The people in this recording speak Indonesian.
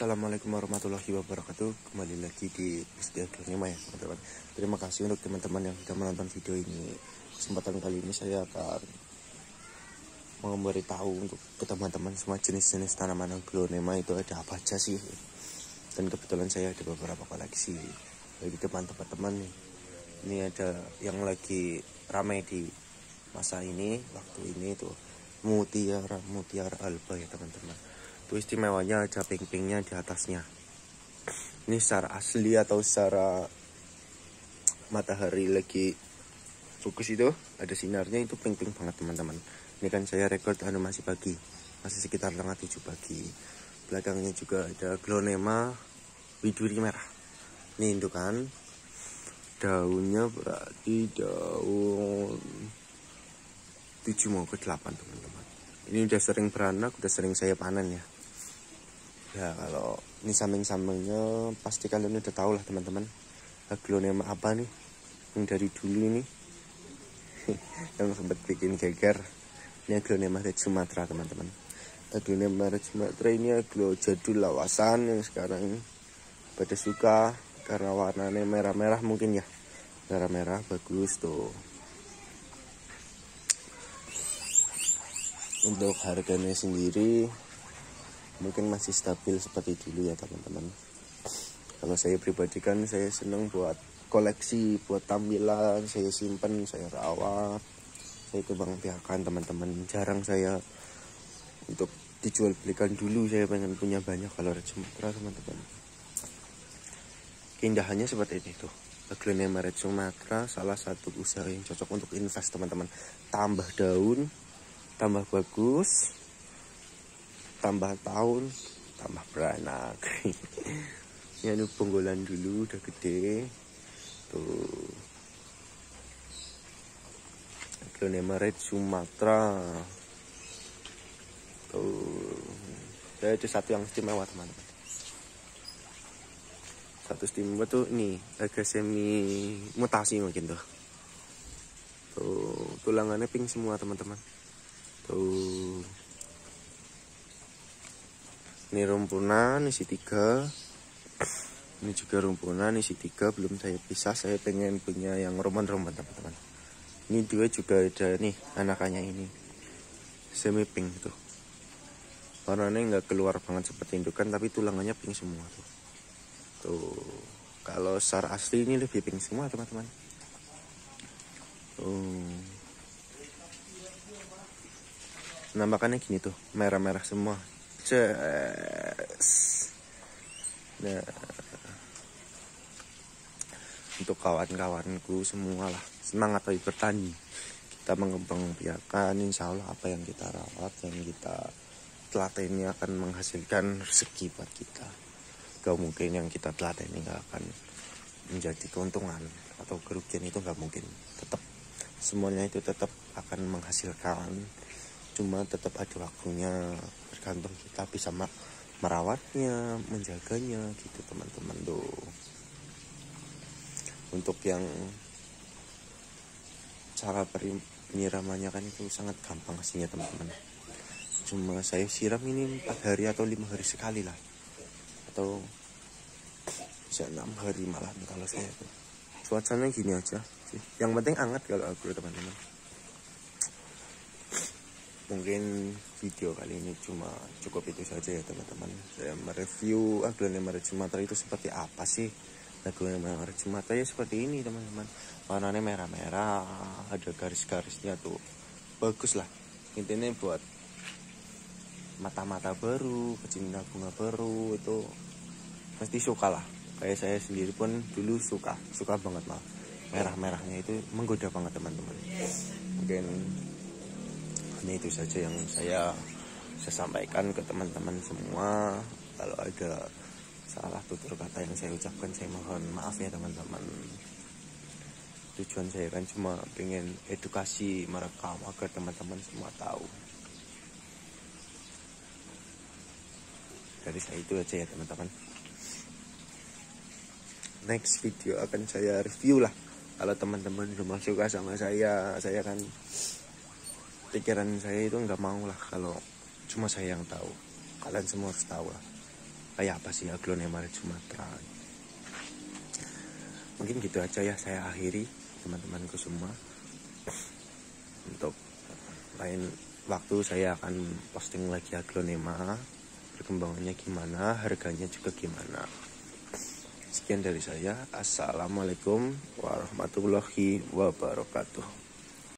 Assalamualaikum warahmatullahi wabarakatuh. Kembali lagi di Istilah Glonema ya teman-teman. Terima kasih untuk teman-teman yang sudah menonton video ini. Kesempatan kali ini saya akan memberitahu untuk ke teman-teman semua jenis-jenis tanaman Glonema itu ada apa aja sih. Dan kebetulan saya ada beberapa koleksi bagi teman-teman nih. Ini ada yang lagi ramai di masa ini, waktu ini tuh mutiara alba ya teman-teman. Itu istimewanya ada pink-pinknya di atasnya. Ini secara asli atau secara matahari lagi fokus itu ada sinarnya, itu pink-pink banget teman-teman. Ini kan saya record masih pagi, masih sekitar setengah 7 pagi. Belakangnya juga ada Glonema widuri merah. Ini indukan, daunnya berarti daun 7 mau ke 8 teman-teman. Ini udah sering beranak, udah sering saya panen ya. Ya kalau ini samping-sampingnya pasti kalian udah tahu lah teman-teman. Glonema apa nih yang dari dulu ini yang sempat bikin geger. Ini Glonema Red Sumatra teman-teman. Glonema Red Sumatra ini aglo jadul lawasan yang sekarang pada suka karena warnanya merah-merah mungkin ya. Merah-merah bagus tuh. Untuk harganya sendiri mungkin masih stabil seperti dulu ya teman-teman. Kalau saya pribadi kan saya seneng buat koleksi, buat tampilan, saya simpen, saya rawat, saya kembang biakan teman-teman. Jarang saya untuk dijual belikan. Dulu saya pengen punya banyak kalau Red Sumatra teman-teman. Keindahannya seperti itu. Glonema Red Sumatra salah satu usaha yang cocok untuk invest teman-teman. Tambah daun, tambah bagus, tambah tahun, tambah beranak. Ini penggolan dulu udah gede tuh. Glonema Red Sumatra tuh. Saya ada satu yang istimewa teman-teman. Satu istimewa tuh ini agak semi mutasi mungkin tuh. Tuh tulangannya pink semua teman-teman. Tuh. Ini rumpunan isi 3. Ini juga rumpunan isi 3. Belum saya pisah. Saya pengen punya yang roman-roman teman-teman. Ini 2 juga ada nih anakannya ini. Semi pink tuh. Warnanya nggak keluar banget seperti indukan, tapi tulangannya pink semua tuh. Tuh. Kalau secara asli ini lebih pink semua teman-teman. Tuh. Penampakannya gini tuh. Merah-merah semua. Nah, untuk kawan-kawanku semua lah, semangat lagi bertani. Kita mengembang biakan, insya Allah apa yang kita rawat, yang kita telateni akan menghasilkan rezeki buat kita. Gak mungkin yang kita telateni gak akan menjadi keuntungan atau kerugian, itu gak mungkin. Tetap semuanya itu tetap akan menghasilkan, cuma tetap ada waktunya, tergantung kita bisa merawatnya, menjaganya gitu teman-teman tuh. Untuk yang cara penyiramannya kan itu sangat gampang aslinya teman-teman. Cuma saya siram ini 4 hari atau 5 hari sekali lah, atau bisa 6 hari malah kalau saya tuh. Cuacanya gini aja sih. Yang penting hangat kalau aku teman-teman. Mungkin video kali ini cuma cukup itu saja ya teman-teman. Saya mereview Glonema Red Sumatra itu seperti apa sih. Glonema Red Sumatra ya seperti ini teman-teman. Warnanya merah-merah, ada garis-garisnya tuh. Bagus lah. Intinya buat mata-mata baru, pecinta bunga baru itu pasti suka lah. Kayak saya sendiri pun dulu suka banget malah. Merah-merahnya itu menggoda banget teman-teman. Mungkin ini itu saja yang saya sampaikan ke teman-teman semua. Kalau ada salah tutur kata yang saya ucapkan, saya mohon maaf ya teman-teman. Tujuan saya kan cuma pengen edukasi, merekam agar teman-teman semua tahu. Dari saya itu aja ya teman-teman. Next video akan saya review lah. Kalau teman-teman cuma suka sama saya kan pikiran saya itu nggak mau lah kalau cuma saya yang tahu. Kalian semua harus tahu lah. kayak apa sih aglonema Sumatera. Mungkin gitu aja ya, saya akhiri teman-temanku semua. Untuk lain waktu saya akan posting lagi aglonema, perkembangannya gimana, harganya juga gimana. Sekian dari saya. Assalamualaikum warahmatullahi wabarakatuh.